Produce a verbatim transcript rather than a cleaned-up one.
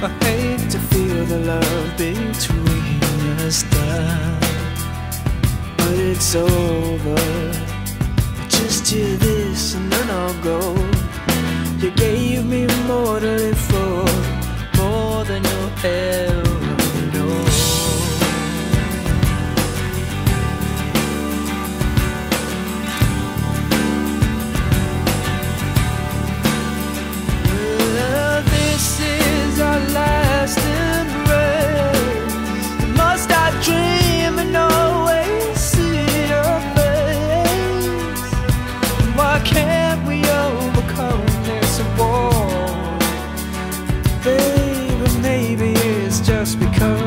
I hate to feel the love between us die, but it's over. Just hear this and then I'll go. You gave me more to live for, more than you'll ever know. Well, this is our last embrace. Must I dream and always see your face? Why can't we overcome this war? Baby, maybe it's just because